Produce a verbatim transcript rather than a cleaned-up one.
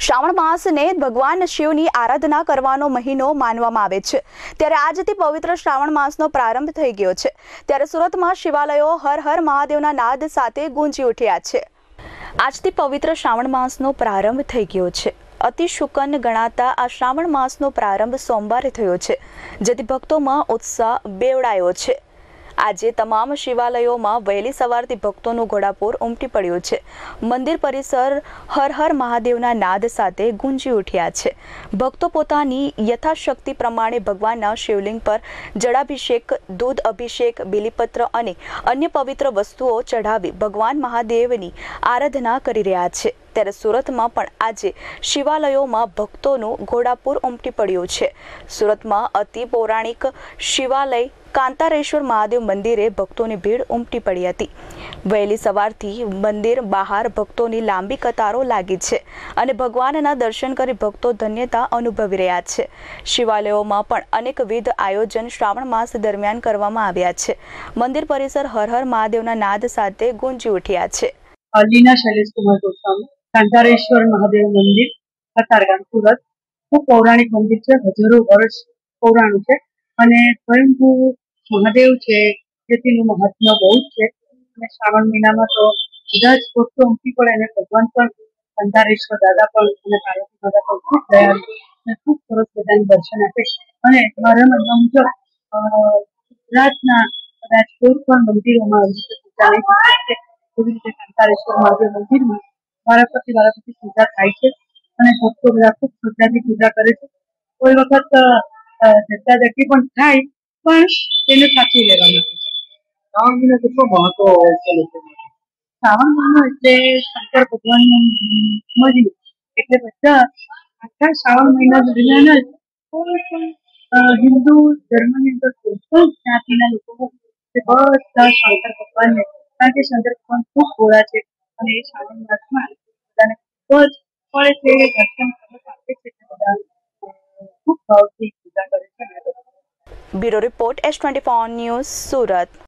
શ્રાવણ માસને ભગવાન શિવની આરાધના કરવાનો મહિનો માનવામાં આવે છે। ત્યારે આજથી પવિત્ર શ્રાવણ માસનો પ્રારંભ થઈ ગયો છે। ત્યારે સુરતમાં શિવાલયો હર હર મહાદેવના નાદ સાથે ગુંજી ઉઠ્યા છે। આજથી પવિત્ર શ્રાવણ માસનો પ્રારંભ થઈ ગયો છે। અતિ શુકન ગણાતા આ શ્રાવણ માસનો પ્રારંભ સોમવારે થયો છે, જેથી ભક્તોમાં ઉત્સાહ બેવડાયો છે। આજે તમામ શિવાલયોમાં વહેલી સવારથી ભક્તોનું ઘોડાપૂર ઉમટી પડ્યું છે। મંદિર પરિસર હર હર મહાદેવના નાદ સાથે ગુંજી ઉઠ્યા છે। ભક્તો પોતાની યથાશક્તિ પ્રમાણે ભગવાનના શિવલિંગ પર જળાભિષેક, દૂધ અભિષેક, બીલીપત્ર અને અન્ય પવિત્ર વસ્તુઓ ચઢાવી ભગવાન મહાદેવની આરાધના કરી રહ્યા છે। ત્યારે સુરતમાં પણ આજે શિવાલયોમાં ભક્તોનું ઘોડાપૂર ઉમટી પડ્યું છે। સુરતમાં અતિ પૌરાણિક શિવાલય કાંતારેશ્વર મહાદેવ મંદિરે ભક્તોની ભીડ ઉમટી પડી હતી। વહેલી સવારથી મંદિર બહાર ભક્તોની લાંબી કતારો લાગી છે અને ભગવાનના દર્શન કરી ભક્તો ધન્યતા અનુભવી રહ્યા છે। શિવાલયોમાં પણ અનેકવિધ આયોજન શ્રાવણ માસ દરમિયાન કરવામાં આવ્યા છે। મંદિર પરિસર હર હર મહાદેવના નાદ સાથે ગુંજી ઉઠ્યા છે। અલીના શૈલેષ કુમાર ગોસ્વામી, કાંતારેશ્વર મહાદેવ મંદિર, કતારગામ, સુરત ખૂબ પૌરાણિક મંદિર છે। હજારો વર્ષ પૌરાણિક છે અને સ્વયંભૂ મહાદેવ છે, જેનું મહાત્મ્ય બહુ જ છે। અને શ્રાવણ મહિનામાં તો બધા જ ભક્તો ઉમટી પડે અને ભગવાન પણ કાંતારેશ્વર દાદા પણ અને પાર્વતી દાદા પણ ખૂબ દયાળુ અને ખૂબ સરસ બધાને દર્શન આપે। અને મારા માનવા મુજબ ગુજરાતના કદાચ કોઈ પણ મંદિરોમાં આવી રીતે પૂજા નહીં થાય છે, એવી રીતે કાંતારેશ્વર મહાદેવ મંદિરમાં વારાફરતી વારાફરતી પૂજા થાય છે અને ભક્તો બધા ખૂબ શ્રદ્ધાથી પૂજા કરે છે। કોઈ વખત ધક્કાધક્કી પણ થાય, પણ તેને સાચી લેવામાં આવે છે। શ્રાવણ મહિનો કેટલો મહત્વ હોય છે લોકોમાં? શ્રાવણ મહિનો એટલે શંકર ભગવાનનો મહિનો, એટલે બધા આખા શ્રાવણ મહિના દરમિયાન જ કોઈ પણ હિન્દુ ધર્મની અંદર કોઈ પણ જ્ઞાતિના લોકો હોય તે બધા શંકર ભગવાનને, કારણ કે શંકર ભગવાન ખૂબ ભોળા છે અને એ શ્રાવણ માસમાં બધાને ખૂબ જ ફળે છે, દર્શન આપે છે, બધા ખૂબ ભાવથી પૂજા કરે છે। Bureau report S twenty four news, Surat.